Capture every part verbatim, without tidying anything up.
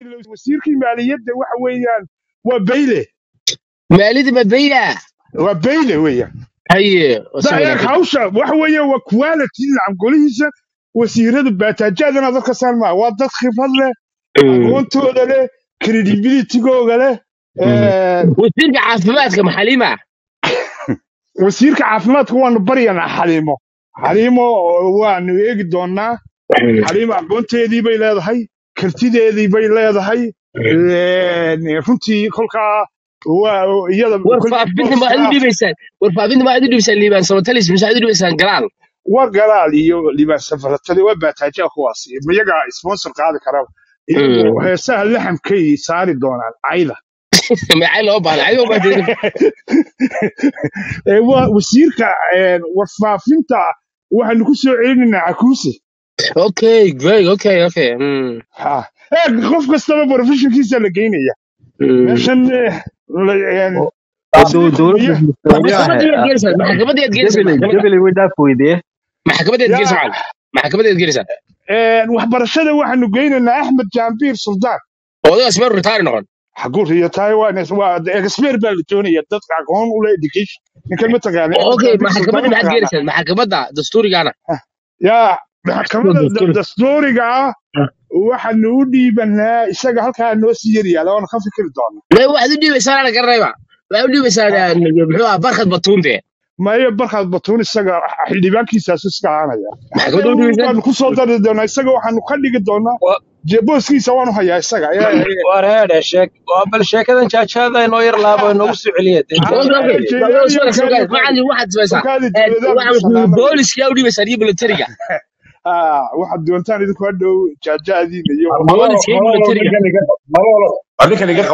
wasiirkii maaliyadda waxa weeyaan waa bayle maalida ma bayla waa bayle weeyaan haye daayaq hawsha waxa weeyaan waa quality lacag golihiisa wasiirada baataajadana dadka salma waa dad khibrad leh aqoontooda leh credibility-googa leh wasiirka caafimaadka maxalima wasiirka caafimaadka waanu baryanaa xaliimo xaliimo waanu eegi doonaa xaliimo aqoonteedii bay leedahay kartideedii bay leedahay runtii kolkaa iyada warfaafinta ma u dhibaysaan warfaafinta ma u dhibaysaan liibaan sabatalis ma u dhibaysaan galaal war galaal iyo liibaan safaratali waa baataaja kuwaas iyaga sponsor qaadi karaa iyagu heesaha laxamkay saari doonaan cayda maxay loo baahan cayda waa wasiirka warfaafinta waxaanu ku soo celinaynaa cakuuse okay great okay okay ha qof kastaba professionkiisa la geynaya meeshan waxbarashada waxaanu geynaynaa axmed jaambiir suldaan odaas mar ritaari noqon xaguur iyo tahay waa expert baa la doonaya dadka aqoon u leh education ninkan ma taqaana okay maxkamadda maxaad geeraysaa maxkamadda dastuurigana yaa maxkamadda dastuuriga waxaanu u dhiibanaa isaga halkaa noo sii yaryaala waanu ka fikiri doonaa may waxaad u dhiibaysaa ana garnayba waxaad u dhiibaysaa muxuu ah barkad batuunte mayo barkad batuun isaga xildhibaankiisaas iska aanaya waanu ku soo dari doonaa isaga waxaanu ka dhigi doonaa booskiisa waanu hayaa isaga war heedhe sheek waa bal sheekadan jaajaada inoo yar laabo inoogu soo celiya booliska u dhiibaysaa iyo militariga waxaad doontaan idinku hadhow jaajaadiina iyo adinka niga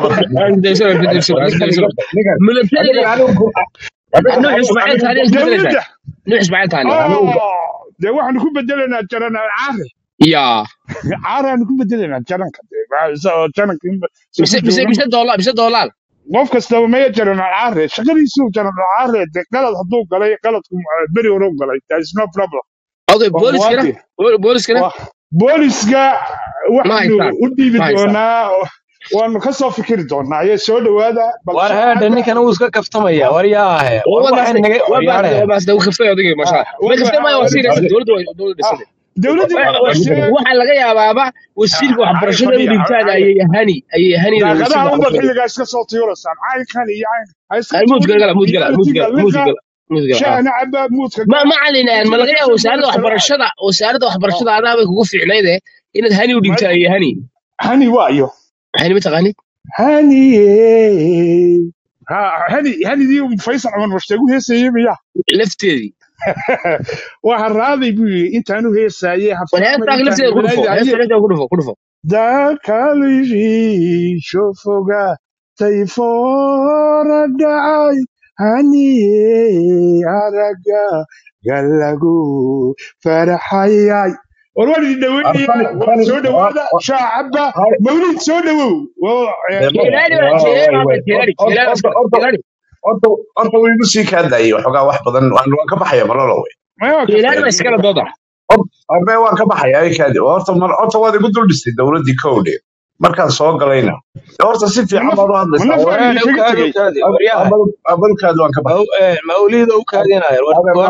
dee waxaanu ku bedelaynaa jaranaal caare ya caaraanu ku bedelaynaa jaranka mise doolaal mise doolaal qof kastaba maya jaranaal caare shaqadiisu jaranaal caare dee qalad hadduu galay qaladku beri hore u galay there is no problem okay booliskana booliskana booliska waxaanu u dhiibi doonaa waanu ka soo fikiri doonaa ayay soo dhawaada war heedhe ninkan uu iska kaftamaya war yaahe waxaa laga yaabaaba wasiirka waxbarashada u dhigtaan ayay hani ayay hani xilligaas ka soo tiyoolasaan caynkan iyo ma ma calinaan ma laga yaabo wasaaradda waxbarashada wasaaradda waxbarashada adaa bay kugu fiicnayde inaad hani u dhigtaan ayay hani hani waayo hani ma taqaanid hani ha hani hanidii faysal cumar mashtagu heesayay miya lafteedii waxa raaday buu intaanu heesayay dakalishi shofoga tayfora dhacay hani araga galagu farxayay warwadi dhaweynaya soo dhawaada shaacaba mawlid soo dhawow horta wuu igu sii kaadlayay waxoogaa wax badan waan ka baxaya malolowe arbe waan ka baxaya kaadi horta horta waad igu dul dhistay dowladdii kowdhe markaan soo galayna horta si fiican baad u hadlaysaabadulkaadi waan ka mawlida u kaadinayo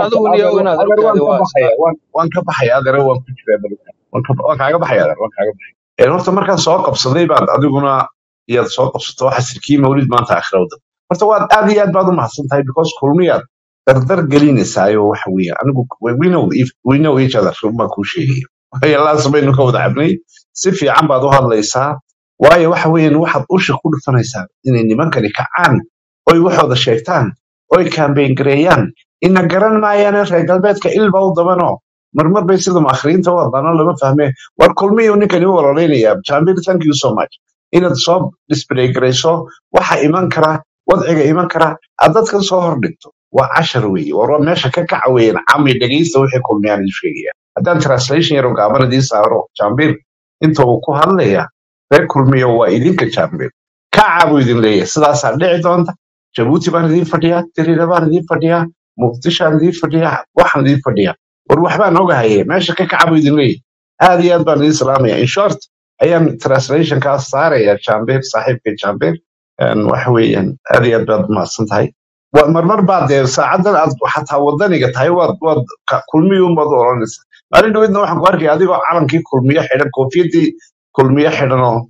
waan ka baxaya adere waan ku jiraa waan kaaga baxaya adeer waan kaaga baxaya horta markaan soo qabsaday baad adiguna iyaad soo qabsato waxa sirkii mawlid maanta akhirowda horta waad aad iyo aad baad u mahadsan tahay because kulmiyaad dardar gelinaysaayo waxa weeye anigu we know each other baan kuu sheegaya yalaas baynu ka wada cabnay si fiican baad u hadlaysaa waayo waxa weeyaan waxaad usha ku dhufanaysaa inay nimankani kacaan oy waxooda sheegtaan oy kaambeyn gareeyaan ina garan maayaane reer galbeedka ilba u dabano marmar bay sida maakhiriinta u hadlaano lama fahme war kulmiyo ninkani u ololeynaya jambir thank you so much inaad soo display garayso waxa iman kara wadciga iman kara aad dadkan soo hordhigto waa cashar weeye war meesha ka kaca weeyaan cami dhegaysta wixii kulmiyaan idin sheegaya haddaan translation yaro gaaban idiin saaro jambir inta uu ku hadlaya reer kulmiyo waa idinka jambir kaca buu idin leeyahay sidaasaa dhici doonta jabuuti baan idiin fadhiyaa tiriira baan idiin fadhiyaa muqdishaan idiin fadhiyaa waxaan idiin fadhiyaa war waxbaan ogahaye meesha ka kaca buu idin leeyahay aad iyo aad baan idiin salaamaya in short ayaan translationkaas saaraya jambeer saaxiibka jambeer waxa weeyaan aad iyo aad baad mahadsan tahay marmar baa dee saacadan aad xataa wadaniga tahay waad waad kulmiyo umad oranaysa maalin dhaweydna waxaan ku arkay adigoo calankii kulmiyo xidhan koofiyadii kulmiyo xidhan oo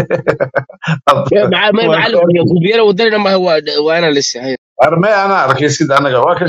مع ما معلم كوبيرة ودرنا ما هو وانا لسه هي armay ana arkay sida anaga waa ka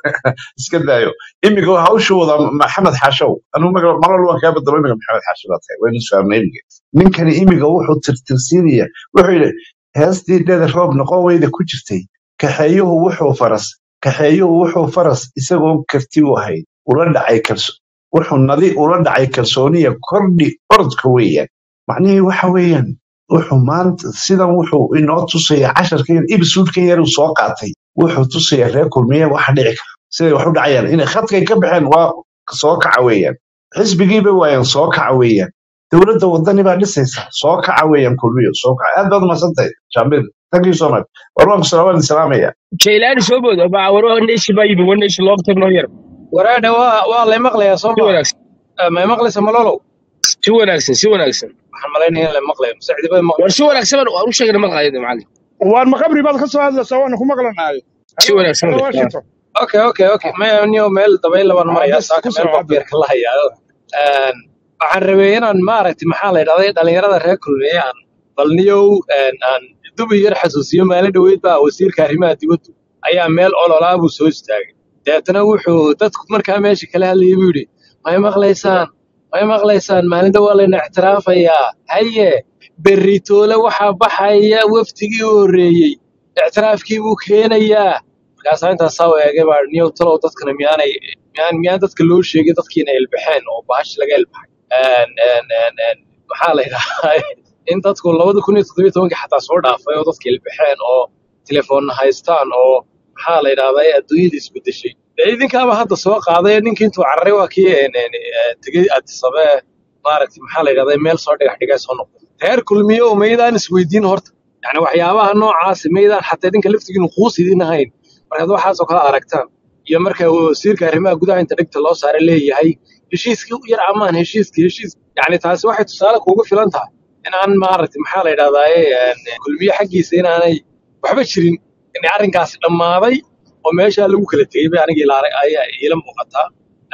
iska daayo imiga hawshu wada maxamed xashow anu magal maral waan ka badalay imiga maxamed xashow tahay way nus faamnay ninkani imiga wuxuu tirtirsiinaya wuxuu yiri heestii dheer roob noqon weyda ku jirtay kaxeeyuhu wuxuu faras kaxeeyuhu wuxuu faras isagoo karti u ahay ula dhacay kalso wuxuu nadi ula dhacay kalsooniya kordhi ordka weeyaan macnaheedu waxa weeyaan wuxuu maanta sidan wuxuu inoo tusaya casharkeen ibsuudkan yar uu soo qaatay wuxuu tusaya reer kulmiye waxa dhici kara siday wax u dhacayaan inay khadkay ka baxeen waa soo kaca weeyaan xisbigiiba waayaan soo kaca weeyaan dowladda wadani baa dhisaysa soo kaca weeyaan kulmiyo soo kaca aad baad umadsantay jambil thank you so much warwanku salaam salaamaya جيلاني سوبود أبا وروه نيش بايب ونيش لوقت نوير waraadha waa waa la maqlayaa soo شو ma ناكسن ma maqlaysa malolow شو ناكسن شو ناكسن waxaan malaynayaa in la maqlayo musacdi bay maqlay ورشو ناكسن وروش شيء ما قايد معلم waan ma qabri baad ka soo hadlaysaa waana ku maqlanahay شو ناكسن halo washington okay okay okay ma niyo meel dabayl laban maraya bas saaka ku meel soo hadla baqbeerka la hayaa een waxaan rabay inaan maaragtay maxaa la yidhahday dhalinyarada reer kulmiye aan bal niyow een aan dubi yar xasuusiyo maalin dhaweyd baa wasiirka arrimaha dibadda ayaa meel ololaa buu soo istaagay deetana wuxuu dadku markaa meesha kala hadlayay buu yidhi may maqlaysaan may maqlaysaan maalinta waa layna ictiraafayaa haye beritoole waxaa baxaya waftigii u horreeyey ictiraafkii buu keenayaa markaasaa intaas saa u eegay baa niyow talow dadkana miyaanay miyaan miyaan dadka loo sheegay dadkiina ilbaxeen oo bahash laga ilbaxay een een een een maxaa la yidhahdaa in dadku labada kun iyo toddoba iyo tobankii xataa soo dhaafay oo dadka ilbaxeen oo telefoonna haystaan oo maxaa la yidhahdaa adduunyada isbedeshay dee idinkaaba hadda soo qaaday ninkii intuu cararay waa kii een een tegey addisabee maaragtay maxaa la yidhahdaa meel soo dhigax dhigay soo noqday reer kulmiyo maydaan isweydiin horta yani waxyaabaha noocaasi maydaan xataa idinka laftigiinu quus idin ahayn markaad waxaasoo kala aragtaan iyo marka wasiirka arrimaha gudaha inta dhigta loo saaray leeyahay heshiiskii u yar amaan heshiiskii heshiis yani taasi waxay tusaale kuugu filan tahay inaan maaragtay maxaa la yidhahdaaye kulmiye xaggiisa inaanay waxba jirin in arrinkaasi dhammaaday oo meeshaa lagu kala tegey bay aniga ilaa ayaa iila muuqataa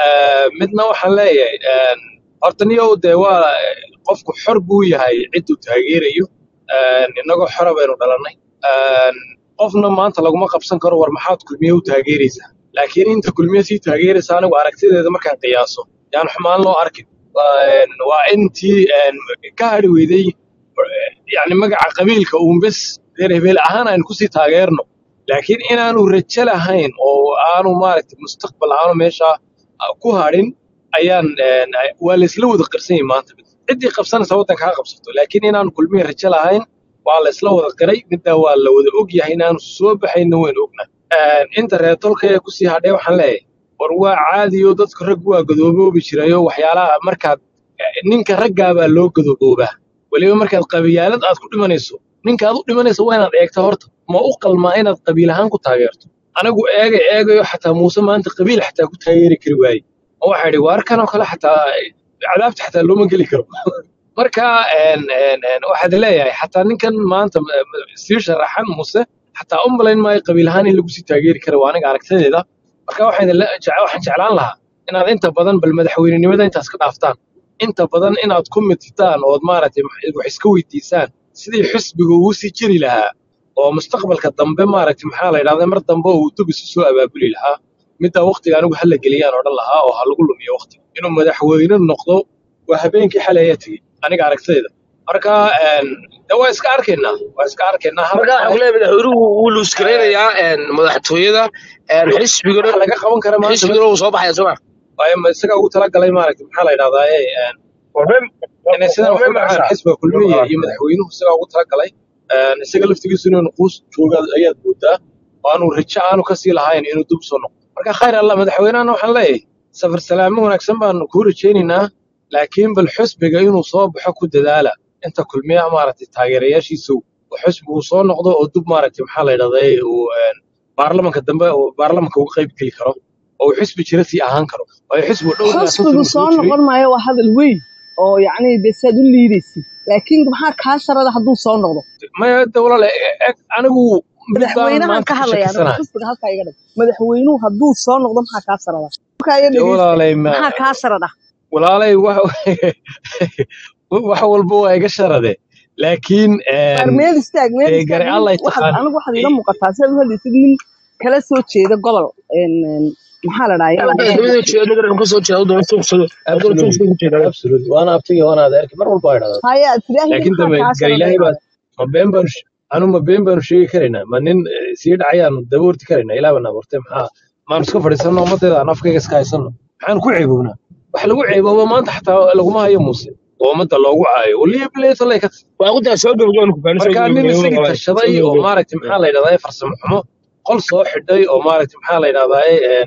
midna waxaan leeyahay horta niyow dee waa qofku xor buu yahay cidduu taageerayo innagoo xora baynu dhalannay qofna maanta laguma qabsan karo war maxaad kulmiye u taageeraysaa laakiin inta kulmiye sii taageeraysa anigu aragtideeda markaan qiyaaso yaan xumaan loo arkin waa intii ka hadhi weyday yani magaca qabiilka uun bes reer hebeel ahaan aynu kusii taageerno laakiin inaanu rajo lahayn oo aanu maaragtay mustaqbal aanu meesha ku hadhin ayaan waa laysla wada qarsan yahay maanta ciddii qabsanaysa waddanka ha qabsato laakiin inaanu kulmiye rajo lahayn waa laysla wada qiray middaa waa la wada og yahay inaanu soo baxayna waynu ognaa inta reer tolka ee kusii hadhay waxaan leeyahay war waa caadiyo dadku rag waa gadooboobi jirayo waxyaalaha markaad ninka raggaa baa loo gadoboobaa weliba markaad qabiilaalad aad ku dhimanayso ninka aad u dhimanayso waa inaad eegta horta ma u qalmaa inaad qabiil ahaan ku taageerto anigu eegay eegayo xataa muuse maanta qabiil xataa ku taageeri kari waaye oo waxaa idhi waarkanoo kale xataa cadaabta xataa looma geli karo marka waxaad leeyahay xataa ninkan maanta sii sharaxan muuse xataa u malayn maayo qabiil ahaan in lagu sii taageeri kara waa aniga aragtadeeda marka waxaan waxaan jeclaan lahaa inaad inta badan bal madaxweynenimada intaas ka dhaaftaan inta badan inaad ku midtaan ood maaragtay wax iska weydiisaan sidii xisbiga uu sii jiri lahaa oo mustaqbalka dambe maaragtay maxaa la yidhahdaa mar dambe uu dub isu soo abaabuli lahaa middaa waqtiga anigu hala geliyaan odhan lahaa oo ha lagu lumiyo waqtiga inuu madaxweyne noqdo waa habeenkii xalay ayaa tegey aniga aragtidayda marka de waa iska arkaynaa waa iska arkaynaa marka waxa kale madaxweynuhu wuu luus gareynayaa madaxtooyada xisbigana waxa laga qaban kara maanta xisbigana wuu soo baxaya soma waayo ma isaga ugu talagalay maaragtay maxaa la yidhahdaa inay sidan wax u dhacaan xisbiga kulmiye iyo madaxweynuhu isaga ugu talagalay isaga laftigiisu inuu nuquus jooga ayaad moodaa oo aanu rajo aanu kasii lahayn inuu dib soo noqdo marka khayr alla madaxweynahana waxaan leeyahay safar salaamo wanaagsan baan kuu rajaynaynaa laakiin bal xisbiga inuu soo baxo ku dadaala inta kulmiyaha maaragtay taageerayaashiisa oo xisbigu soo noqdo oo dib maaragtay maxaa la yidhahdaa uu baarlamanka dambe oo baarlamanka uga qayb geli karo oo xisbi jira sii ahaan karo waayo xisbigu dhowr xisbigu soo noqon maayo waa hadal weyn oo yacni dee saad u liidaysid laakiin maxaa kaa sharada hadduu soo noqdo maya hadda walaale eg anigu mid baan madaxweynahan maanta ka ka hadlaya anigu shakisanahay xisbiga halkaa iga dhig madaxweynuhu hadduu soo noqdo maxaa kaa sharada markaa iyo dee dhegeysta walaalay ma maxaa kaa sharada walaalay wax wax walba waa iga sharade laakiin waar een, meel istaag meel dee istaag gari nin allay waxaad taqaan anigu waxaad ila muuqataa si aad u hadlaysid nin kala soo jeeda gobol een, een, maxaa la dhahaa Halka yacni dawladda jeedo dadka ka soo jeedo doon suuqsado doon absolutely suuqsado ku jeedo absolutely waana abtiga waana adeerki mar walba ay dhahdaa haya tidaahdii laakiin maxaa dambe kaa gari sharada ilaahay baa inaad ma been baan anu ma been baanu sheegi karaynaa ma nin eh, sii dhacayaanu daboorti karaynaa ilaah baan abuurtay maxaa maanu iska fadhiisanno ummaddeeda aan afkayga iska haysanno maxaan ku ceebownaa wax lagu ceebooba maanta xataa laguma hayo muuse oo ummadda loogu caayo waliya bilayto lay ka tahay waa ku taa soo gabagaboon ku baan soo marka nin gabagaboon isagii waa tashaday soo oo gabagaboon maaragtay maxaa la yidhahdaa farsamo xumo qol soo xidhay oo maaragtay maxaa la yidhahdaa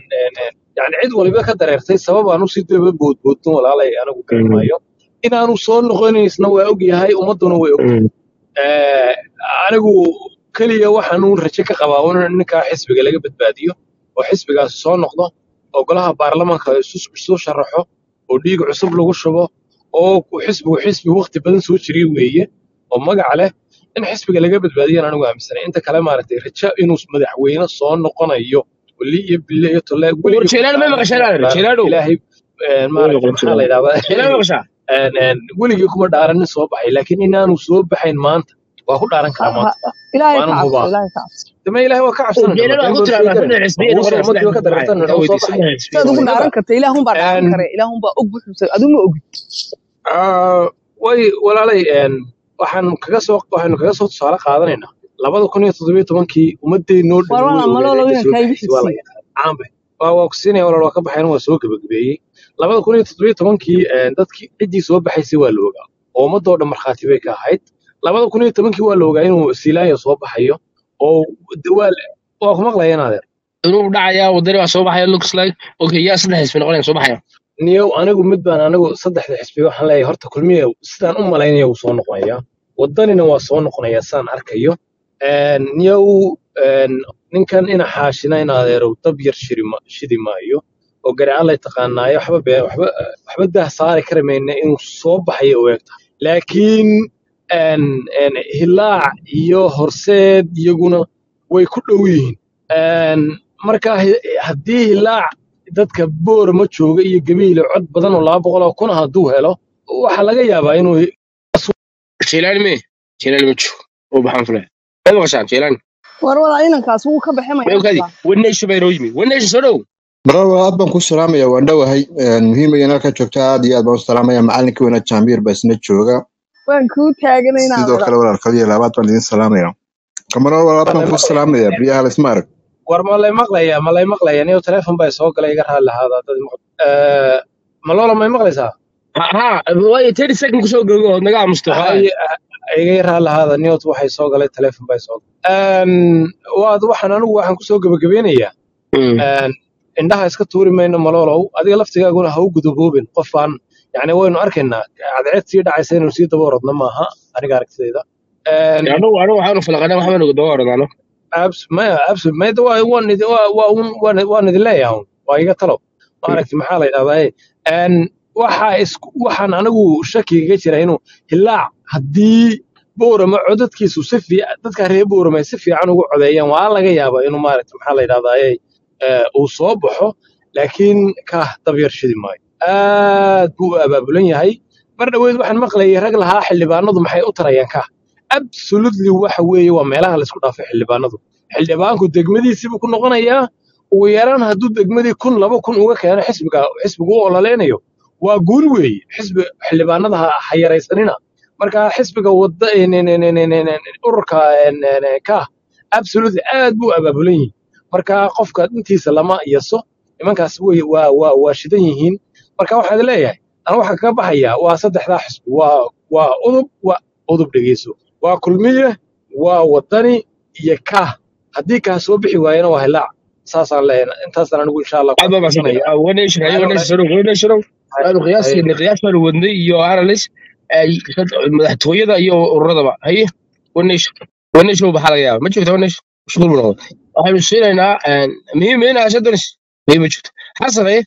yani cid waliba ka dareertay sabab aanu si daba boodboodin walaalay anigu garan maayo inaanu soo noqonaysna waa og yahay ummadduna way og Eh, anigu keliya waxaan uun rajo ka qabaa in ninkaa xisbiga laga badbaadiyo oo xisbigaasi soo noqdo oo golaha baarlamaanka isu isu sharaxo oo dhiig cusub lagu shubo oo ku- xisbigu xisbi waqti badan soo jiray weeye oo magac leh in xisbiga laga badbaadiyana anigu aaminsanay inta kale maaragtay rajo inuu madaxweyne soo noqonayo wali iyo bille iyo tolle war weligii kuma jeelaan ma dhaaran maqashaan dhaaran jeelaano ilaahay eh, maaragtay maxaa la jeelaan yidhahdaa maqashaa een, een, weligii kuma dhaaranin soo baxay laakiin inaanu soo baxayn maanta waa ku dhaaran karaa maanta ilaahay ka waanan cabso hubaa ilaahay ka cabso dama ilaahay waa ka cabsanayna ma jeelaan waa been ku baanu tiraa sheegi saddex karayna xisbiyeed ma war muuse saddex ummaddii waa ka xisbiyeed dareertan ka inuu soo weydiis saddex xisbiyeed baxay sidaad ugu dhaaran karta ilaahun baa dhaaran een, kare ilaahun baa og wuxuu adu ma ogid ah, way walaalay een, waxaan kaga soo waxaynu kaga soo tusaale qaadanaynaa labada kun iyo toddobiyo tobankii ummaddeennoo war dhan way walaa ogeed maloolow cidda inaan soo kaa igu baxaysay waa la xigsiin yaqaan caanbe waa waa ku siinaya walaal waa ka baxayn waa soo gebagabeeyey labada kun iyo toddobiyo tobankii een, dadkii ciddii soo baxaysay waa la ogaa oo ummaddoo dhan markhaati bay ka ahayd labada kun iyo tobankii waa la ogaa inuu silaaya soo baxayo oo waa waa ku maqlayeen adeer inuu dhacayaa wadani waa soo baxaya looks like okay yaa saddex xisbi noqonaya soo baxaya niyow anigu mid baan anigu saddexda xisbi waxaan leeyahay horta kulmiye sidaan u malaynaya wuu soo noqonayaa wadanina waa soo noqonayaa sidaan arkayo Een, niyow een, ninkan ina xaashina in adeerow dab yar shiri ma- shidi maayo oo gareecalay taqaanaayo waxba bee waxba waxba dah saari kari mayna inuu soo baxayo u egta laakiin een, een, hilaac iyo horseed iyaguna way ku dhow yihiin Een, marka hi- haddii hilaac dadka boor ma jooga iyo gabiile cod badan oo laba boqol oo kun ah hadduu helo waxaa laga yaabaa inuu jeelaan me jeelaan ma joogo oo baxaan fulay ma maqashaan jeelaan war walaa inankaas wuu ka baxay ma mayaa ogaaday hadlaa waneysha bay noo yimi waneysha soo dhow bravo aad baan ku salaamaya waan dhowahay muhiim ayaan halka joogta aad iyo aad baan u salaamaya macallinkii weyna jaambiir baa isna jooga waan kuu taaganay inaan sidoo wada kale walaalkal iyo labaad baan idin salaamaya kamarar walaal ma baan lay ku maqlayaa salaamaya biyaha laysma arag war ma lay maqlayaa ma lay maqlayaa niyo telefoon baa soo galay iga raali lahaada dad eh maloola may maqlaysaa ha ha waayo thirty second ku soo gogo naga aamusto hay iga raali lahaada niyo waxay soo galay telefoon baa soo galay een waad waxaan anigu waxaan ku soo gabagabeynayaa een indhaha iska tuuri mayno maloolow adiga laftigaaguna ha u guduboobin qofaan yani waynu arkaynaa cadceed sii dhacaysa inuu sii daba orodna maaha aniga aragtidayda een anigu anigu waxaanu falaqanay waxba nagu daba oranano abs maya abs mayda waa waan idin waa waa un waan waan idin leeyahay un. waa iga talo ma aragti maxaa la yidhahdaa een waxa isku waxaan anigu shaki kaga jira inuu hilaac haddii boorama codadkiisu si fiican dadka reer boorama ay si fiican ugu codeeyaan waa laga yaabaa inuu maaragti maxaa la yidhahdaa ee uu soo baxo laakiin ka dabyar shidi maayo aad buu u abaabulan yahay mar dhaweyd waxaan maqlayay rag lahaa xildhibaanadu maxay u tarayaan ka absolutely waxa weeye waa meelaha la isku dhaafay xildhibaanadu xildhibaanku degmadiisiibuu ku noqonayaa ugu yaraan hadduu degmadii kun laba kun uga keeno xisbiga xisbigu u ololeynayo waa guul weeye xisbi xildhibaanada ha ha yaraysanina marka xisbiga wada ururka ka absolutely aad buu abaabulan yihiin marka qofka intiisa lama yaso nimankaas way waa waa waa shidan yihiin marka waxaad leeyahay ana waxaa kaga baxayaa waa saddexdaa xisbi waa waa udub waa udub dhegeyso waa kulmiye waa wadani iyo ka haddii kaa soo bixi waayana waa hilaac saasaan leeyahay intaasaan anigu insha allah ku aad baa adkeysanaya maasantay waneysha hayo waxaana waneysha soo dhow waneysha dhow aanu qiyaaskeena qiyaas baanu wadnay iyo analyst ay madaxtooyada iyo ururadaba haye waneysha waneysha waxaa laga yaabaa ma jirto waneysha mashquul buu noqday waxaynu siinaynaa muhiim in aasha donis muhiim ma jirto xasan haye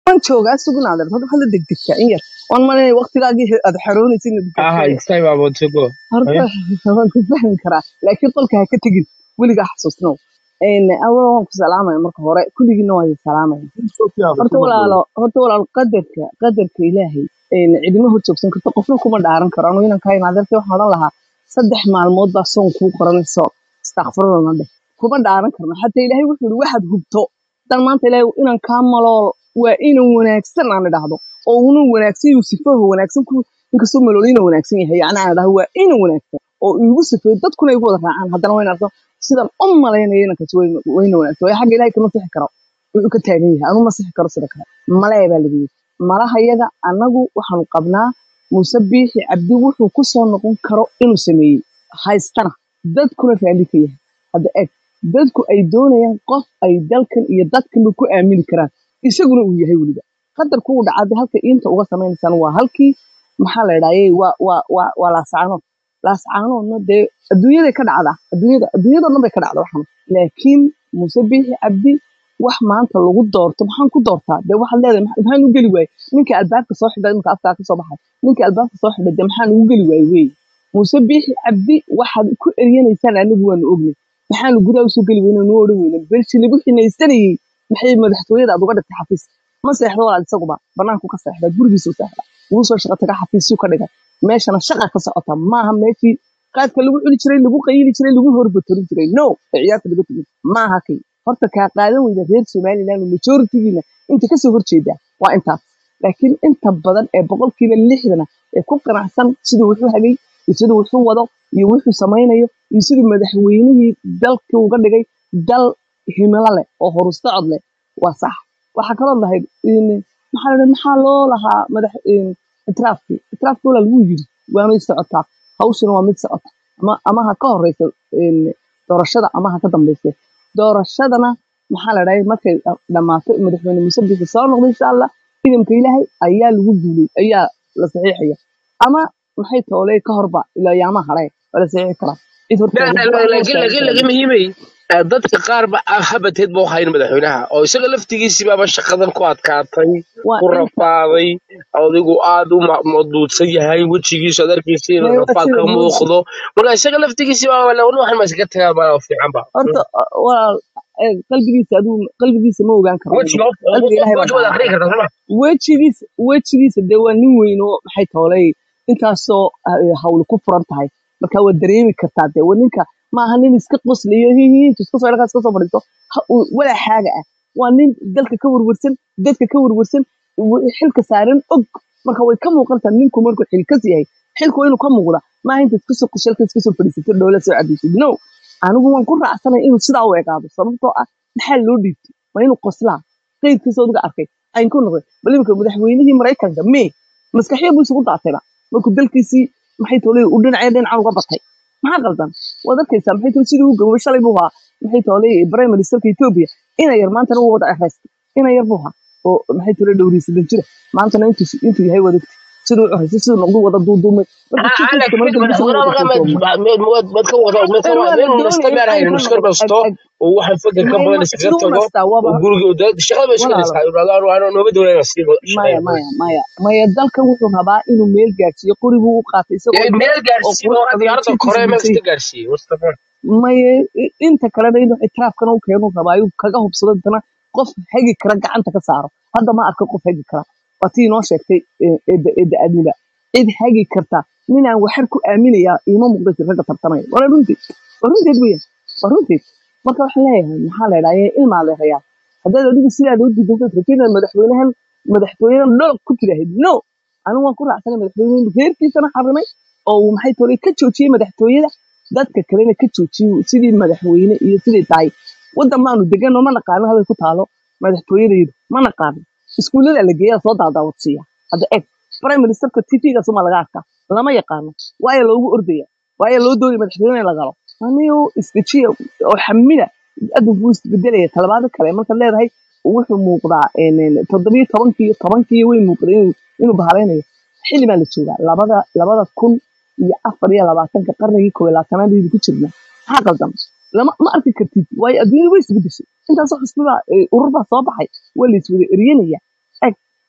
waan joogaa sugnaadar hadda waxaad la degdegtaa in yar waan malinaya waqtigaagii aad xaroonaysa inaad aha degdegtay it's time about to go horta haya waan ku fahmi karaa laakiin qolka ha ka tegin weligaa xasuusnow een awal waan ku salaamaya marka hore kulligiina waa idin salaamaya horta walaalo horta walaalo qadarka qadarka ilaahay een cidima hor joogsan karto qofna kuma dhaaran karo anigu inaan ka imaadartay waxaan odhan lahaa saddex maalmood baa soon kuu qoranayso istakfirullah dheh kuma dhaaran karno xataa ilaahay wuxuu yidhi waxaad hubto dan maanta ilaahay inaan kaa malool waa inuu wanaagsan aan idhaahdo oo inuu wanaagsan yahay sifaha wanaagsan ku inkastoo maloolina wanaagsan yahay yacni aan idhaahdo waa inuu wanaagsan oo igu sifeeyo dadkuna igu wada raacaan haddana waa in arko sidan u malaynaya inankaasi wayna wanaagsan waayo xagga ilaahay kama sixi karo wuxuu ka taagan yahay anu ma sixi karo sida kale malee baa lagu yidhi malahayaga annagu waxaanu qabnaa muuse biixi cabdi wuxuu ku soo noqon karo inuu sameeyey haystana dadkuna raalli ka yahay hadda eg dadku ay doonayaan qof ay dalkan iyo dadkanba ku aamini karaan isaguna uu yahay weliba qadarku uu dhacday halka inta uga samaynaysaan waa halkii maxaa la idhaayay waa waa waa waa laascaanood laascaanoodna dee adduunyaday ka dhacdaa adduunyada adduunyadoo dhan bay ka dhacda waxan laakiin muuse biixi cabdi wax maanta lagu doorto maxaan ku doortaa dee waxaad leedahay "Max- maxaan u geli waayey ninka albaabka soo xidhay marka afkaa ka soo baxay ninka albaabka soo xidhay dee maxaan ugu geli waayey wey muuse biixi cabdi waxaad ku eryanaysaan anigu waanu ognay maxaanu gudaha usoo geli weyne noo odhan weyne belshi lagu xinaysanayey maxay madaxtooyada aad uga dhigtay xafiis ma seexdo walaal isaguba banaanku ka seexda gurigiisuu seexda wuu soo shaqo taga xafiisyu ka dhigay meeshana shaqa ka socota maaha meeshii qaadka lagu cuni jiray lagu qayili jiray lagu horbotorin jiray no ee ciyaarta laga tegin maaha kay horta kaa qaadan weyda reer somaliland majoritigiina inta kasoo horjeeda waa intaas laakiin inta badan ee boqolkiiba lixdana ee ku qanacsan siduu wuxuu hagay iyo siduu wuxuu wado iyo wuxuu samaynayo iyo siduu madaxweynihii dalka uga dhigay dal himilo leh oo horusocod leh waa sax waxaa kaloo lahayd in maxaa la maxaa loo lahaa madax itraafki itraafki walaa lagu yiri waa mid socotaa hawshana waa mid socota ama ama ha ka horeysa een, doorashada ama ha ka dambeysa doorashadana maxaa la dhahay markay dhammaato madaxweyne muuse bixi soo noqdo insha allah ciidanka ilaahay ayaa lagu guulay ayaa la saxiixaya ama maxay tooley ka horba ilaa yaama hare waa la saxiixi karaa cid hortaagan wax loo laakiin taagi laakiin kara laakiin muhiimay dadka qaar ba habateed buu hayn madaxweynaha oo isaga laftigiisii baaba shaqadan ku adkaatay waa ku inta rafaaday adigu aad u ma- maduudsan yahay wejigiisu adarkiisii inuu may waa rafaad sida ka muuse muuqdo marka isaga laftigiisii baaba la waxan ma iskaga tagaa baa fiican ba horta walaal ee, qalbigiisa aduu qalbigiisa ma ogaan karo anigu wejiga qalbiga ilaahay baa wejiga wada daacada akhriin kartaa soma wejigiisa wejigiisa dee waa nin weyn oo maxay toolay intaasoo ah, hawli ku furan tahay marka waa dareemi kartaa dee waa ninka maaha nin iska qoslayo hihiintu iska soo halkaas iska soo fadhiisto ha- uu- walaa xaaga ah waa nin dalka ka warwarsan dadka ka warwarsan w- xilka saaran og marka way ka muuqantaa ninku markuu xilkas yahay xilku waa inuu ka muuqda maaha inta iska soo qoshalka iska soo fadhiisato dhowla soo cadaysid no anigu waan ku raacsanay inuu sidaa u egaado sababtoo ah maxaa loo dhiibtay waa inuu qoslaa qaydkiisa odiga arkay ayn ku noqday bal imika madaxweynihii maraykanka me maskaxyo buu isugu daatayba markuu dalkiisii maxay toolay u dhinacee dhinaca uga batay maxaa qaldan waad arkaysaa maxay toolay sidii uu gabay shalay buu ahaa maxay toolay prime ministerka ethiopia ina yar maantana wuu wada arreystay ina yar buu ahaa oo maxay toolay dhowriisadan jira maantana intuu intuu yahay wada siduu u haystay siduu noqdu wada duuduumay marka على tikidka كل marka lagu soo مدحونا wada ما soo ما تكون ما een waa la تكون doonaya in نستمر ayn هاي ka المشكلة noqdo ag بستو ag وواحد فكر كم maya بدل ma سكرت siduu u تجو nastaa waaba وجورج ده الشغل بس كده walaalo سكاي ولا أنا أنا بدون أنا سكيب maya شغال maya maya maya dalkan wuxuu rabaa inuu meel gaarsiiyo qoriguu u qaatay isagoo ميل dheer oo جارسي qurux ما هذه badan عرض jirkiisu الكورة ما dhisay في جارسي واستمر maya i- inta kalena inuu ictiraafkana u keenu rabaa ayuu kaga hubsado dana qof hegi kara gacanta ka saaro hadda ma arko qof hegi kara waa tii inoo sheegtay ee eedda eedda aadmida cid hegi karta ninaan waxar ku aaminayaa iima muuqda jir ragga tartamaya waa runteed waa runteed weeyaan waa runteed marka waxaan leeyahay maxaa la idhaha ilmaa leerayaa haddaad adigu sidaada u diidanto rabtid madaxweynahan madaxtooyadan dholog ku tiraahid no anigu waan ku raacsanay madaxweynahan reerkiisana xarimay oo uu maxay tolay ka joojiyey madaxtooyada dadka kalena ka joojiyey sidii madaxweyne iyo sidii tahay wadan maanu degano ma naqaano halay ku taalo madaxtooyadaydu ma naqaano iskuullada la geeyaa soo daadaawadsiiya hadda eg prime ministerka tvga suma laga arkaa lama yaqaano waayo loogu ordaya waayo loo doonaya madaxweyne in la galo anigu isdejiya oo xamida adduunku wuu isbedelaya talabaado kale markaad leedahay wuxuu muuqdaa een, een, toddobiyo tobankii tobankii way muuqda inuu inuu bahaleynayo xilli baa la joogaa labada labada kun iyo afar iyo labaatanka qarnigii koob iyo labaatanaad ayaynu ku jirnaa maxaa qaldan lama ma arki kartid waayo adduunyada way isbedeshay intaasoo xusbi baa eh, urur baa soo baxay waa la iswada eryanaya eg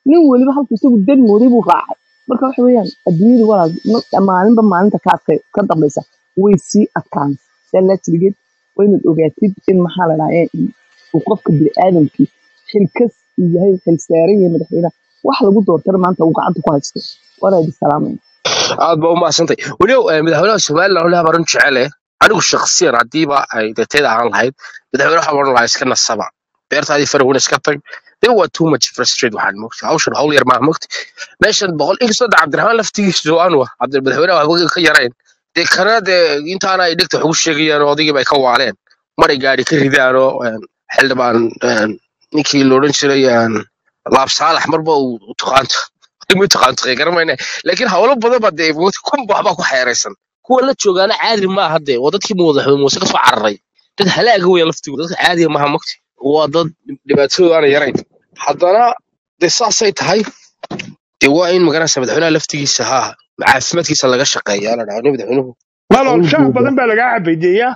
nin weliba halku isagu dan mooday buu raacay marka waxa weeyaan adduunyadu walaal ma- maalinba maalinta ka adkay ka dambaysa way sii adkaan sala tirigid waynaad ogaatid in maxaa la dhahaa uu qofka bini'aadamkii xilkas uu yahay xil saaran yahay madaxweynaha wax lagu doortana maanta uu gacanta ku haysto walaadi salaamay aad baa u mahadsantay weliba eh, madaxweynaha somalilan walahi baan jecel eh anigu shakhsiyan haddiiba ay dadteeda aan lahayd madaxweyne waxaa oran lahaa iska nasaba beertaadii faraguna iska tag de waa too much frustrate waxaan mogta hawshan hawl yar maaha mogta meeshan boqol inkastoo da cabdiraxmaan laftigiisa oo aan wa cabdi madaxweynaha waxba ka yarayn dee kana dee intaana ay dhegta wax ugu sheegayaan oo odaygii bay ka waaleen maray gaari ka ridaan oo een, xildhibaan een, ninkii la odhan jiray een, laab saalax marba uu u taqaanto ma taqaanto garamayna laakiin hawlo badan baa dee waqti kun waxbaa ku xeeraysan kuwa la joogaana caadi maaha dee waa dadkii madaxweyne muuse ka soo cararay dad halaaga weya laftigu dadka caadiga maaha mogti waa dad dhibaatadooda aana yarayn haddana dee saasay tahay dee waa in magaranaysa madaxweynaha laftigiisa ha caafimaadkiisa laga shaqeeya la dhaho madaxweynuhu walaal hawl shaah buuba badan baa lagaa cabaydeeyaa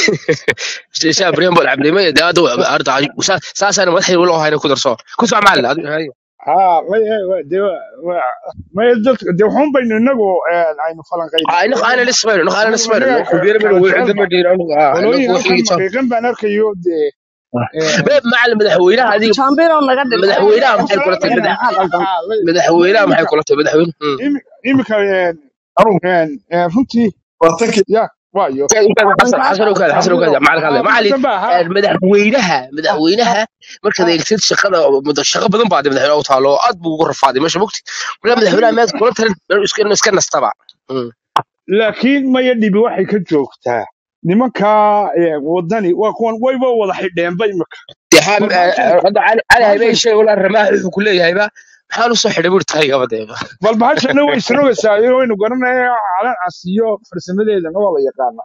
شاب بريم بول عبد ده ده أرد ساسا أنا ما تحيل ولا هاي نكون درسوا كنت أعمل هذا haa may de may dad de waxun baynu inagu aynu falanqaynaa أنا walaal أنا لسه أنا أنا inagu لسه inaga أنا كبير من kala وعند jecelba مدير أنا أنا qolooyin هو halkan حقيقي صار mariiqan baan arkayo dee معلم مدحوينا هذه jambiro naga dhig مدحوينا waan محي كلته salaamaynaa مدح maxaa qaldan haa may مدحوينا محي imika كلته مدحوين imika أروح runtii وأتكي ya waayo حسن waan kaa حسن وكذا حسن jambiro وكذا معلك هذا haa ما علي maxadan baa haa مدحوينها مدحوينها marka haa deegtid shaqada muddo shaqo badan baad madaxweynaha u taalo aad buu ugu rafaaday meesha mugti wala madaxweynaha laakiin meed kula tarin iska iska nastaba laakiin maya dhibi waxay ka joogtaa nimanka wadani waa kuwan wayba wada xidheenba imika دحام bal bahashan هذا على على هاي bahashan شيء ولا الرماح كلية هاي بقى حاله صح دبر تاي قبل bal bahashana way isrogaysaa iyo waynu garanaya calan casiyo farsamadeedana waa la yaqaana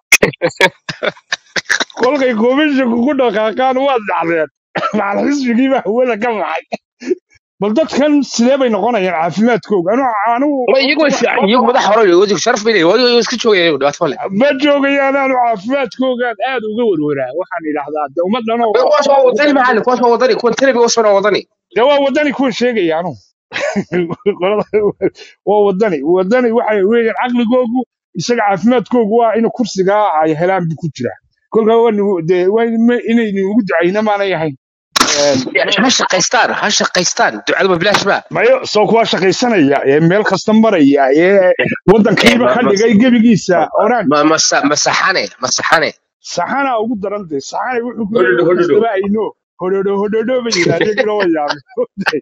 kolkay komishanku ku dhaqaaqaan waa dhacdeen macal xisbigii baa hawada ka baxay bal dadkan sidee bay noqonayaan caafimaadkooga anu anigu ما horta يقول wax في horta يقول wax مدح حرام يقول شرف بيني يقول يسكت شوية يقول أطفال ma joogayaan anu caafimaadkoogaan aad uga werweraa waxaan idhaahdaa de ummadana كواش هو وطني معلم كواش هو وطني كون تربي وصفنا وطني de waa wadani kuwa sheegaya anu Qolada- waa wadani wadani waxay weeyaan caqligoogu isaga caafimaadkoogu waa inuu kursigaa ay helaan bu ku jira kolka waa nagu- dee waa in- inaynu ugu ducayna maanay ahayn يعني هش قيستان هش قيستان دعاء ما بلاش بقى mayo soo kuwaa shaqaysanaya ee meel kasta maraya ee wadankiiba ka dhigay gebigiisa oraan ما مس مسحانة مسحانة saxana ugu daran de saxana wuxuu ku هدو leeyahay wax هدو kastaba ayno hodhodho hodhodho ba yidhahdeen ilo wayaabay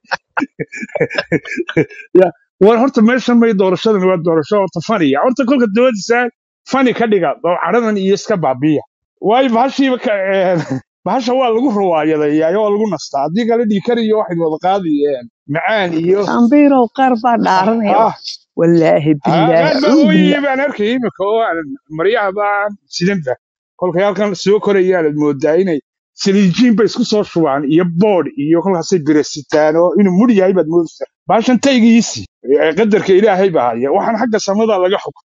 ya war horta meeshan may doorashadan waa doorasho horta faniya horta kolka dowladdiisa fani ka dhiga caradan iyo iska baabiya waayo bahashiiba ka bahasha waa lagu ruwaayadayaa waa lagu nastaa haddii kale dhiikar iyo waxay wada qaadiyeen macaan iyo jambiro qaar baa dhaaranaya ah wallaahi billaahi qaad baa cuud ooyayay billah baan arkay imika oo aan maryaha baan sidanba kolkay halkan soo korayaan aad moodaa inay saliijiin bay isku soo shubaan iyo boodh iyo kolkaasay birasitaan oo inuu mudh yahay baad moodaysaa baashan taygiisi ee qadarka ilaahay baa haya waxaan xagga samada laga xukum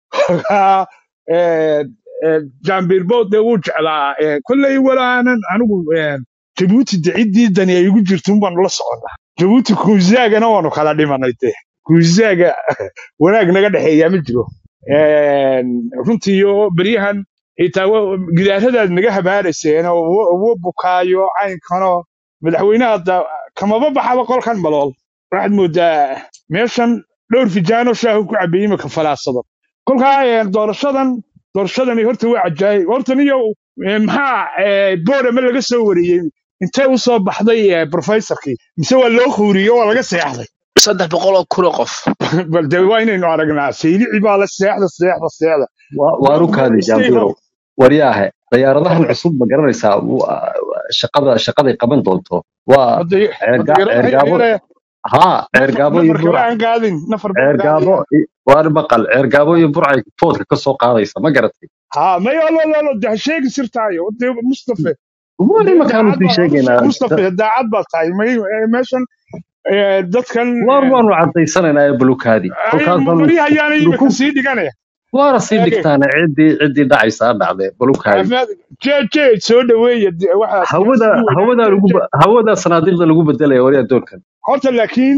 jaambirbood dee wuu jeclaa ee, kolley walaanan anigu ee, jabuuti de ciddii dani ay igu jirto unbaanu la soconnaa jabuuti kuusaagana waanu kala dhimanay de kuusaaga wanaag naga dhexeeyaa ma jiro Een, runtii iyo beryahan xitaa wa- gidaaradaad naga habaarayseen oo wa- wa bukaayo caynkanoo madaxweynaha da kamaba baxaba qolkan malool waxaad moodaa meeshan dhowr fijaanoo shaahu ku cabeeyey imika falaasado kolkaa een, doorashadan doorashadani horta waa cajaayib horta niyo ee, maxaa ee, boorama laga soo wariyey intee u soo baxday ee, professorkii mise waa loo khuuriyo waa laga seexday صدق بقول كل قف bal de waa inaynu aragnaa saylici baa la seexda seexda seexda waa rukaadi stay home jaambiro waryaahe diyaaradahan cusub ma garanaysaa Waa- shaqada shaqaday qaban doonto waa hadda ceerga- hadda ceergaabo yare haa ceergaabo iyo nafarka burca waan qaadin nafar baan ceergaabo qaadaya i- waar maqal ceergaabo iyo burcay foodka ka soo qaadaysa ma garatay ha mayo lo lo lo de sheegi sirtaayo de mustafa wari de markaanu daacad sii baa lagu sheeg sheegaynaa mustafa daacad baa tahay may ee, meeshan ee, dadkan waar ee, waanu cadaysanaynaa bulukaadi ay kolkaasaan maryaha ayaana nuku imika sii dhiganaya waana sii eege dhigtaana ciddii ciddii dhacaysa ha dhacdee bulukaadi caafimaad jee jee soo dhaweeya de waxaas hawada sii weynaa hawada jee lagu jee ba- hawada sanaadiiqda lagu bedelaya wari addoonkan horta laakiin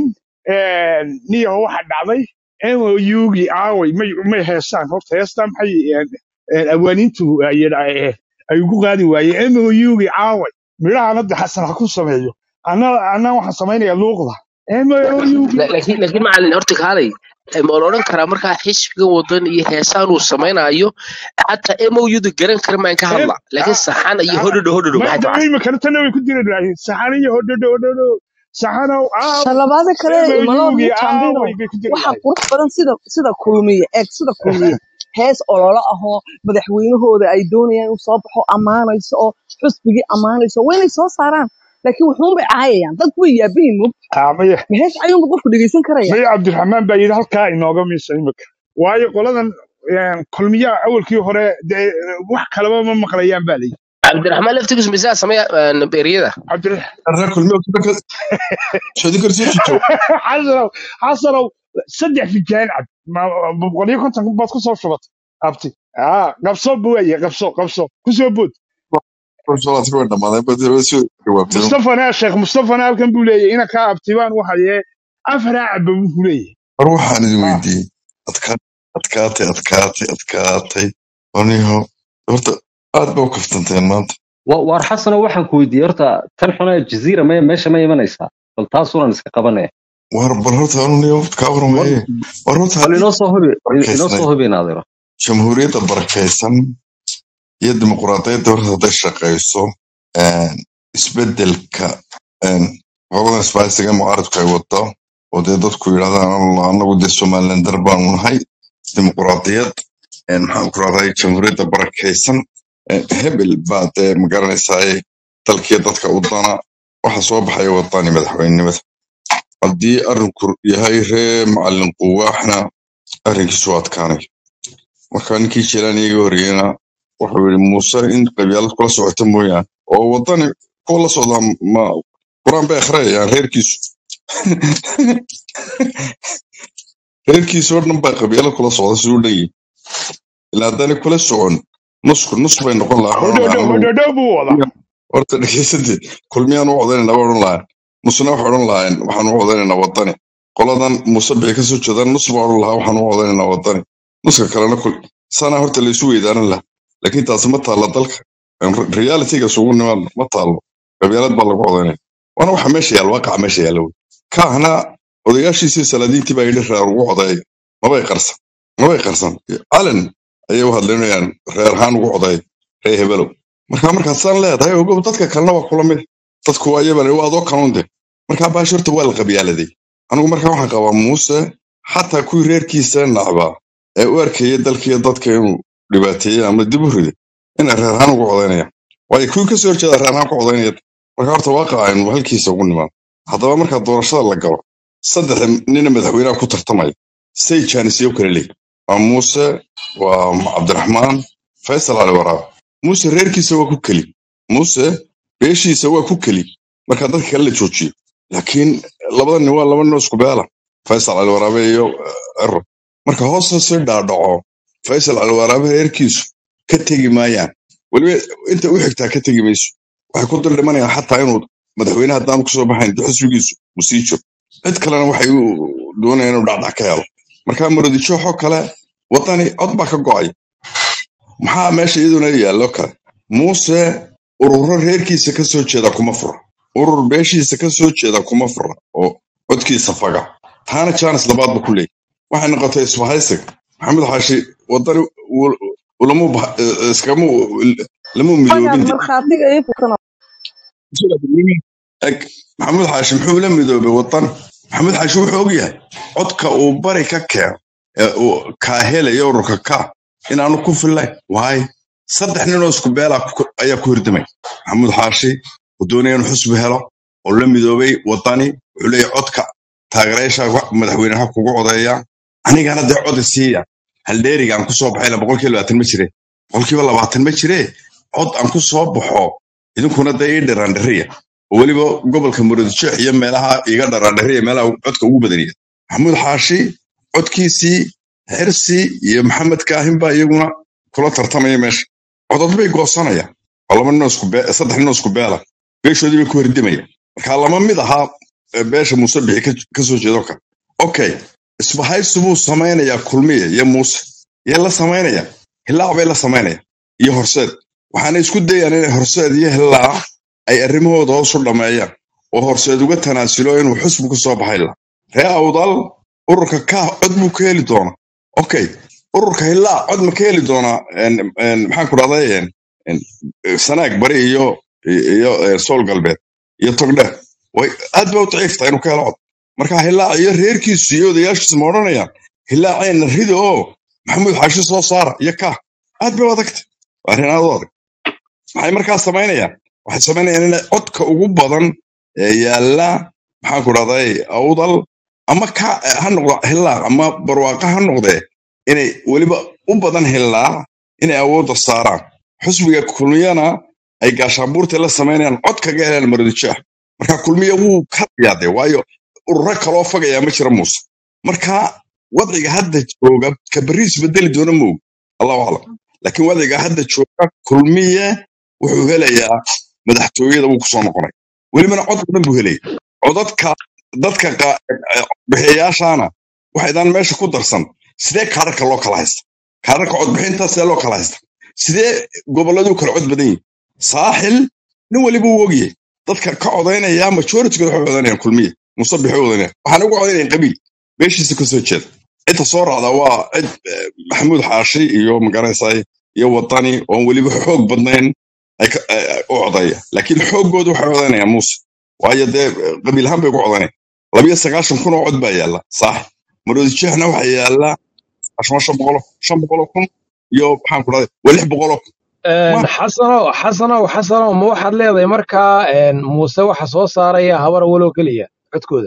niyo waxa dhacday M O U-gii aaway may may heestaan horta heestaan maxay awaanintu ay ay ugu qaadi waayeen M O U-gii aaway midhaha hadda xasan ha ku sameeyo ana ana waxaan samaynayaa luuqda M O U-gii laakiin laakiin macallin horta kaalay ma oran karaa markaa xisbiga wadan iyo heesaan uu samaynayo hatta M O U-da garan kara ma ka hadla laakiin saxan iyo hodhodho hodhodho ma maxay tahay daway ma kana tan way ku direen saxan iyo hodhodho hodhodho saxano aaw talabaada kale M O maloo U-gii jambino aaway bay ku direen waxa qurux badan sida sida kulmiye eeg sida kulmiye hees ololo ahoo madaxweynahooda ay doonayaan inuu soo baxo amaanayso oo xusbigii amaanayso waynay soo saaraan laakiin wuxuun bay caayayaan dad way yaabihiin mug aamaya hees ayuunba qofku dhegeysan karaya may Cabdiraxmaan baa yidhi halkaa inooga miisa imika waayo qoladan kulmiyaha awalkii hore dee wax kalaba ma maqlayaan baa layidhi cabdiraxmaan laftigiisu misaa sameeya beeriyada cabdiraxmaan أنا كل يوم كذا شو ذكر سيرته xasanow xasanow saddex fijaan cad boqol iyo konton baad ku soo shubatay abti aa qabso buwaye qabso qabso ku soo bood صلاة كمان ما أنا بدي شو جوابته mustafana sheekh mustafana halkan buu leeyahay ina ka abtibaan waxa yee afraa caba buu leeyahay أروح أنا ah دويدي أتكات أتكاتي أتكاتي أتكاتي ونيهو ورت أد موقف تنتين مانت war xasano waxaan ku weydiiyey horta tan xuna jaziira ma meesha ma imanaysaa bal taas unan iska qabanaya وهرب بالهرت أنا نيهو تكاورو war معي ورت bal هذه inoo soo hubi inoo soo بركيسني hubi naadiro جمهورية البركيسن يد ديمقراطية دورها هذا الشقيسو isbedel ka qolada isbaaysiga mucaaradku ay wato oo dee dadku yidhahdaan anagu dee somalilan dar baanu nahay dimuqraadiyad maxaan ku rahday jamhuuriyadda barakaysan hebel baa dee magaranaysaa dalkii dadka u dana waxa soo baxaya wadani madaxweynenimada haddii arrinku yahay ree macallin quwaaxna arrinkiisu adkaanay marka ninkii jilaan iyaga horgeena wuxuu yidhi muuse in qabyaalad kula socota mooyaan oo wadani kuwa la socdaa ma quraan bay akhriyayaan reerkiisu reerkiisu oo dhan baa qabyaalad kula socda siduu dhan yihi ilaa haddana kula socon nusku nus bay noqon lahaa waxaan hodhodho anagu hodhodho buu wadaa horta dhegeysadii kulmiyaan u codaynayna waa odhan lahayn nusna waxay odhan lahayn waxaan u codaynaynaa wadani qoladan muuse bay kasoo jeedaan nus baa odhan lahaa waxaan u codaynaynaa wadani nuska kalena kul sana horta laysu weydaanan laha laakiin taasi ma taalla dalka realityga sugu nimaan ma taallo qabyaalad baa lagu codaynaya waana waxa meesha yaal waaqaca meesha yaalla wey kaahna odayaashiisii salaadiintii baa yidhi reer ugu codeey mabay qarsan mabay qarsan calan ayay u hadlinayaan reer ahaan ugu codeey ree hebelow marka markaad saan leedahay ogow dadka kalena waa kula mid dadku waa iyabana waa adoo kanuunde markaa baashi horta waa la qabyaaladay anigu markaa waxaan qabaa muuse xataa kuwii reerkiisa nacbaa ee u arkaya dalkiiyo dadka inuu dhibaateeyey ama dib u riday inay reer ahaan ugu codaynayaan waayo kuwii kasoo horjeeda reer ahaan ku codaynaya marka horta waaqaca aynu halkiisa ugu nimaan haddaba marka doorashada la galo saddex nina madaxweynaha ku tartamaya say jaanisyo kala leeyi waa muuse waa cabdiraxmaan faysal cali waraabe muuse reerkiisa waa ku keli muuse beeshiisa waa ku keli marka dadka kale la joojiyo laakiin labada nin waa laba nin oo isku beela faysal cali waraabe iyo ero marka hoosta si dhaadhaco faysal cali waraabe reerkiisu ka tegi maayaan weliba inta u xigtaa ka tegi mayso waxay ku dul dhimanayaan xataa inuu madaxweynaha haddaan kusoo baxayn xisbigiisu uu sii jiro cid kalena waxay doonayaan inuu dhacdhac ka helo marka muradijooxoo kale wadani cod baa ka go'ay maxaa meesha iyaduna yaallo kale muuse ururo reerkiisa ka soo jeeda kuma fura urur beeshiisa ka soo jeeda kuma fura oo codkiisa faga taana jaanis labaadba ku leeyahy waxay noqotay isbahaysig maxamed xaashi wadani ulamu iskamu lamu midoobin markhaatiga ii furtana eg maxamed xaashi muxuu la midoobay wadan maxamed xaashi wuxuu ogyahay codka uu bari ka keeno ee uu kaa helaya ururka ka inaanu ku fillayn waayo saddex nin oo isku beela ayaa ku hirdamay maxamuud xaashi uu doonaya inuu xusbi helo oo la midoobay wadani wuxuu leeyahay codka taageerayaasha madaxweynaha kugu codeeya anigana dee codi siiya haldheeriga aan ku soo baxay boqolkiiba labaatan ma jire boqolkiiba labaatan ma jire cod aan ku soo baxo idinkuna dee ii dhiraandhiriya oo weliba gobolka muradjeex iyo meelaha iga dharaandhiriya meelaha codka ugu badaniya maxamuud xaashi codkiisii xirsi iyo maxamed kaahin baa iyaguna kula tartamaya meesha codad bay goosanayaan waa laba nin oo isku bee saddex nin oo isku beela beeshoodii bay ku hordimaya marka lama mid ahaa beesha muuse bixi ka soo jeedo ka okay isbahaysi buu samaynayaa kulmiye iyo muuse iyo la samaynaya hilaac bay la samaynaya iyo horseed waxaana isku dayaan inay horseed iyo hilaac ay arrimahooda hoos u dhameeyaan oo horseed uga tanaasulo inuu xusbi ku soo baxay la ree awdal ururka ka cod buu ka heli doonaa okay ururka hilaac cod ma ka heli doonaa maxaan ku dhahday sanaag bari iyo iyo sool galbeed iyo togdheer way aad baa u daciifta inuu ka helo cod marka hilaac iyo reerkiisu iyo odayaashiisu ma odhanayaan hilaaceenna rida oo maxamuud xaashi soo saara iyo ka aad bay u adagta waa arrin aad u adag maxay markaa samaynayaan waxay samaynayaan inay codka ugu badan ee yaalla maxaan ku dhahday awdal ama ka ha noqdo hilaac ama barwaaqa ha noqdee inay weliba u badan hilaac inay awoodda saaraan xusbiga kulmiyana ay gaashaanbuurta la samaynayaan cod kaga helaan marodijeex marka kulmiya wuu ka yaade waayo ururo kaloo fagayaa ma jira muuse marka wadciga hadda jooga ka bariis bedeli doona moog allahu aclam laakiin wadciga hadda jooga kulmiye wuxuu helayaa madaxtooyada wuu kusoo noqonay welibana cod badan buu helaya codadka dadka bixiyayaashaana waxaydaan meesha ku darsan sidee kaararka loo kala haysta kaararka codbixinta sidee loo kala haysta sidee gobolladuu kala cod badan yihin saaxil nin weliba uu ogyahay dadka ka codaynaya majorityga waxay codaynayaan kulmiye musabixay codaynayaan waxaan ugu codaynayaan qabiil meeshiisa ka soo jeeda cidda soo raacda waa cid maxamuud xaashi iyo magaranaysaay iyo wadani oon weliba xoog badnayn u codaya laakiin xooggooda waxay codaynayaan muuse waayo dee qabiil ahaan bay ugu codaynayaan labiyo sagaashan kun oo cod baa yaalla saaxil maroodijeexna waxaa yaalla shan boqol shan boqoloo kun iyo maxaan ku dhahday waa lix boqoloo kun xasanow xasanow xasanow ma waxaad leedahay markaa muuse waxa soo saaraya habar walow keliya codkooda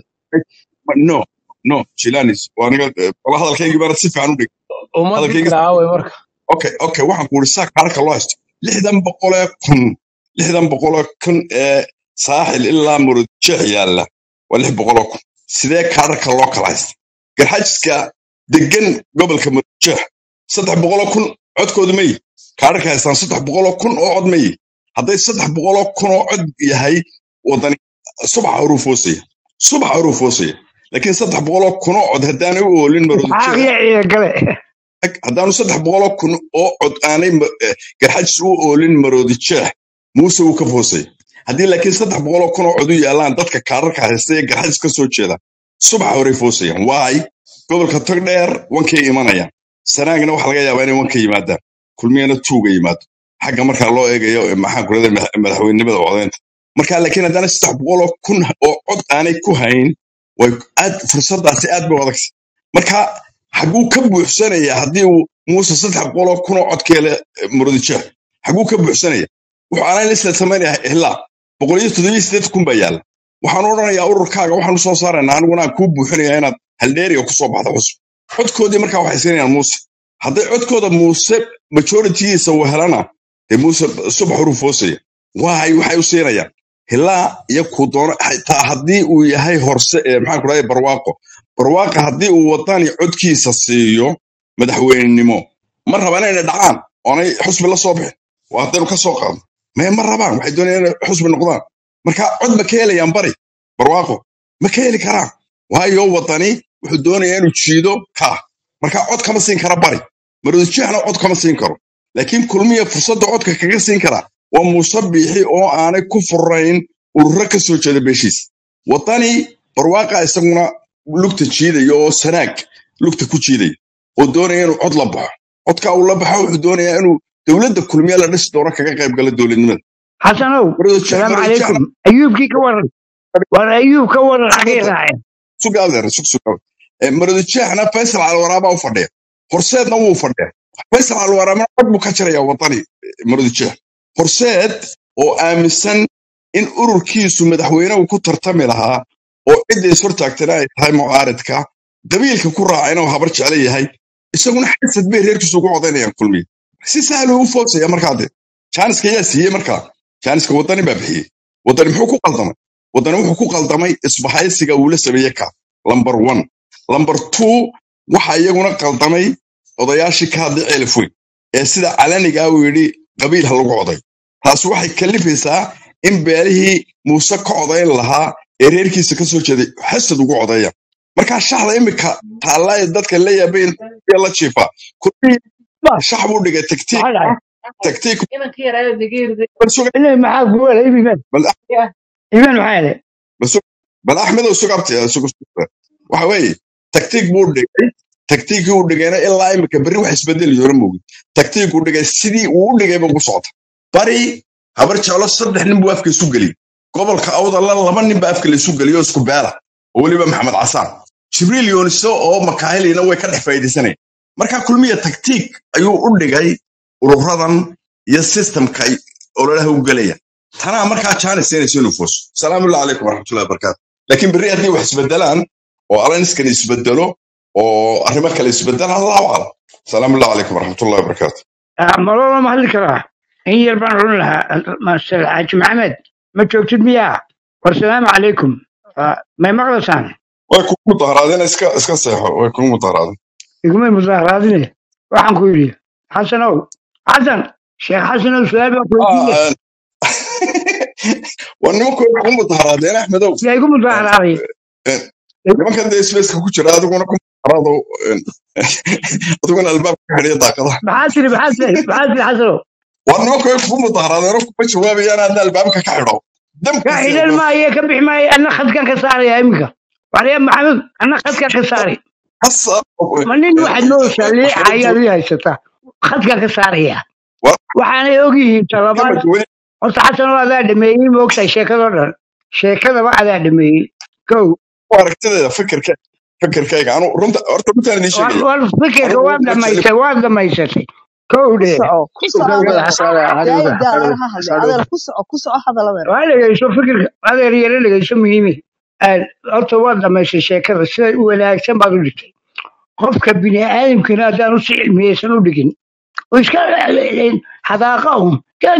no no jilanis waa aniga wala hadalkaygii baana si fiican u dhig ummadii aaway marka okay okay waxaan ku uri saa kaarka loo haysto lixdan boqolee kun lixdan boqoloo kun ee saaxil ilaa maroodijeex yaalla waa lix boqoloo kun sidee kaarka loo kala haysta garxajiska degan gobolka maroodijeex saddex boqoloo kun codkoodu ma yihi kaararka haystaan saddex boqoloo kun oo cod ma yihi hadday saddex boqoloo kun oo cod yahay wadani subaxa horuu foosaya subaxa horuu foosaya laakiin saddex boqoloo kun oo cod haddaanay u oolin maroodijeex haddaanu saddex boqoloo kun oo cod aanay garxajis u oolin maroodijeex muuse wuu ka foosaya haddii laakiin saddex boqoloo kun oo cod u yaallaan dadka kaararka haysta ee garxajis ka soo jeeda subaxa horey foosayaan waay gobolka togdheer wankay imanayaan sanaagna waxa laga yaabaa inay wanka yimaadaan kulmiyana tuuga yimaado xagga markaa loo eegayo maxaan ku leedahay madaxweynenimada codaynta marka laakiin haddana saddex boqoloo kun oo cod aanay ku hayn way aad fursadaasi aad bay adagta marka xaguu ka buuxsanaya haddii uu muuse saddex boqoloo kun oo cod ka hele maroodijeex xaguu ka buuxsanaya wuxuu aanay isla samaynaya hilaa boqol iyo toddobiyo siddeed kun baa yaalla waxaan odhanayaa ururkaaga waxaanu soo saaraynaa aniguna aan kuu buuxinaya inaad haldheeriga kusoo baxda cusub codkoodii markaa waxay siinayaan muuse hadday codkooda muuse majoritigiisa uu helana dee muuse subax horuu foosaya waay waxay u siinayaan hilaa iyo kuu doono xitaa haddii uu yahay horse maxaan ku dhahay barwaaqo barwaaqa haddii uu wadani codkiisa siiyo madaxweynenimo ma rabaan inay dhacaan oonay xusbi la soo bixin waa haddaynu ka soo qaadno mee ma rabaan waxay doonayaan inay xusbi noqdaan marka cod ma ka helayaan bari barwaaqo ma ka heli karaan waayo wadani wuxuu doonayaa inuu jiido kaa marka cod kama siin kara bari maroodijeexna cod kama siin karo laakiin kulmiya fursadda codka kaga siin karaa waa muuse biixi oo aanay ku furayn ururo ka soo jeeda beeshiisa wadani barwaaqa isaguna lugta jiidaya oo sanaag lugta ku jiidaya oo doonaya inuu cod la baxo codka uu la baxo wuxuu doonayaa inuu dowladda kulmiya la dhisi doono kaga qayb gala dowladnimada xasanow salaamu calaykum ayuubkii ka waran war ayuub ka waran xagee raaceen sugaal sug sugaal maroodijeexna faysal calwaraabaa u fadhiya horseedna wuu fadhiya faysal calwaraabna cod buu ka jiraya wadani maroodijeex horseed oo aaminsan in ururkiisu madaxweyne uu ku tartami lahaa oo cidda is hortaagtana ay tahay mucaaridka qabiilka ku raacayna uu habar jecla yahay isaguna xasad bay reerkiisu ugu codaynayaan kulmiye si sahal uu foosaya markaa dee jaaniska yaa siiyey markaa jaaniska wadani baa bixiyey wadani muxuu ku qaldamay wadani wuxuu ku qaldamay isbahaysiga uu la sameeyey ka lamber one lamber two waxa iyaguna qaldamay odayaashii ka hadlay ceelif weyn ee sida calaniga uu yidhi qabiil ha lagu coday taasi waxay kalifaysaa in beelihii muuse ka codayn lahaa ee reerkiisa ka soo jeeday xasad ugu codaya marka shaxda imika taallaa dadka la yaabeen iyo la jiifa kulmihii shax buu dhigay taktiik taktiik إلا ما حاب قول إيمان bal إيمان معايا bal bal axmed oo sugabtay sugu waxa weeye taktiik buu dhigay taktiikii uu dhigayna ilaa imika berri wax isbedeli doona moogid taktiik uu dhigay sidii uu u dhigay buu socota bari habar jeclo saddex nin buu afka isu geliyay gobolka awdal laba nin baa afka la isu geliyay oo isku beela oo weliba maxamed casaan jibriil yooniso oo makaahilina way ka dhex faa'iidaysanayeen marka kulmiya taktiik ayuu u dhigay ururadan iyo systemka ololaha u galaya tanaa markaa jaanis inayso nufus salaamu calaykum waraxmatullahi wabarakaatu laakiin berri haddii wax isbedelaan oo alaniskan isbedelo oo arrimo kale isbedelaan allahu aclam salaamu calaykum waraxmatullahi wabarakaatu مرة ما هذي كراه إن يربون لها ما سر حاج محمد ما توكتد مياه والسلام عليكم آه، ما مغلسان way kugu mudaharaadeen iska iska seexo way kugu mudaharaadeen يقوم المظاهرات waxaan ku yidhi xasanow xasan sheekh xasanow su-aal baan ku weydiiye waa nimanku way kugu mudaharaadeen axmedow yaa igu mudaharaaday nimankan dee spaceka ku jira adiguna ku mudaharaado adiguna albaabka ka xidhiya daaqadaha maxaa tiri maxaa tiri maxaa tiri xasanow waa nimanku way kugu mudaharaadeen oo kuma jawaabayaan hadda albaabka ka xidho ka damkiisa xidhan maayo ka bixi maayo anna khadkan ka saaraya iminka waxya maxamed anna khadkan ka saari hasa ma nin waxaad nooshaa liixa ayaad ii haysataa khadkan ka saaraya waa waxaanay ogyihiin talabaad nimanka weli horta xasanoo adaa dhameeyey ma ogtahay sheekadoo dhan sheekadaba adaa dhameeyey kow ku aragtideeda fikirka fikirkayga anu runta horta runtaan idiin war sheegaya war fikirka anigu waad ma jecli dhamaysay waad dhamaysatay kow ku dhee soco ku soco gabadha adeer xasaada hadi daaya wada daa hadi adeer ha hadle xasaada adeer ku soco ku soco hadal adeer waa dhegeyso fikirka adeer yaro dhegeyso muhiime horta waad dhamaysay sheekada siday u wanaagsan baad u dhigtay qofka bini aadamkana haddaan u si cilmiyeysan u dhigin oo iska hadaaqa un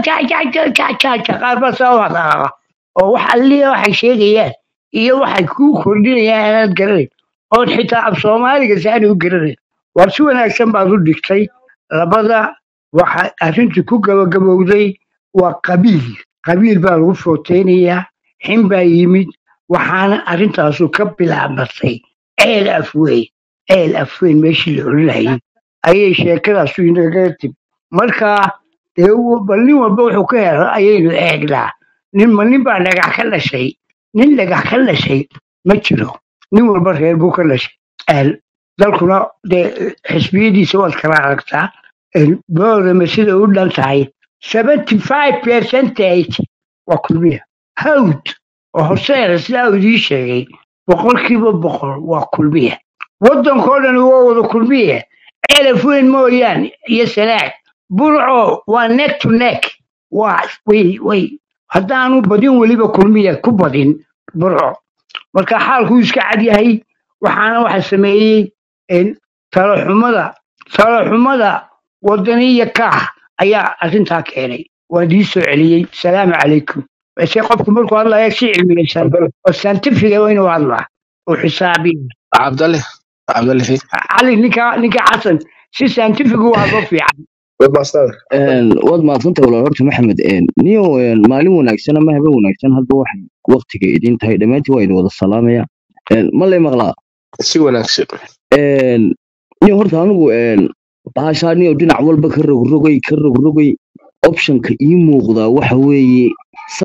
qaar baa saa u hadaaqa oo wax alliya waxay sheegayaan iyo waxay kuu kordhinayaan aanaad garanayn oon xitaa af soomaaliga saani u garanayn war si wanaagsan baad u dhigtay labada waxa arrintii ku gabagabowday waa qabiil qabiil baa lagu footeynayaa xin baa yimid waxaana arrintaasu ka bilaabatay ceel afweyn ceel afweyn meeshii la oranayay ayay sheekadaasu inaga tib markaa dee uu- bal nin walba wuxuu ka helo ayaynu eegnaa nin ma nin baa dhagax ka dhashay nin dhagax ka dhashay ma jiro nin walba reer buu ka dhashay Een, dalkuna dee xisbiyadiisa waad kala aragtaa Een, boodama sida u dhan tahay seventy five percentage waa kulmiya hawd oo hoseera sidaa uu idiin sheegay boqolkiiba boqol waa kulmiya waddankoo dhan waa wada kulmiya ceelaf weyn mooyaane iyo sanaag burco waa neck to neck waa way way haddaanu badin weliba kulmiya ku badin burco marka xaalkuu iska cad yahay waxaana waxa sameeyey een, talaxumada talaxumada wadaniya kaax ayaa arrintaa keenay waan dii soo celiyey salaamu calaykum base qofku markuu hadlaya si cilmiyeysan oo scientifiga waa inuu hadlaa oo xisaabiya cabdalle cabdalle fi cali ninka ninka xasan si scientific u hadlo fiican way baastada Een, waad mahadsantahay walaal horta maxamed een, niyo een, maalin wanaagsan ama habeen wanaagsan hadba waxay waqtiga idin tahay dhammaantiin waa idin wada salaamaya Een, ma lay maqlaa si wanaagsan Een, niyo horta anigu een, baashaa niyo dhinac walba ka rogrogay ka rogrogay optionka ii muuqdaa waxa weeye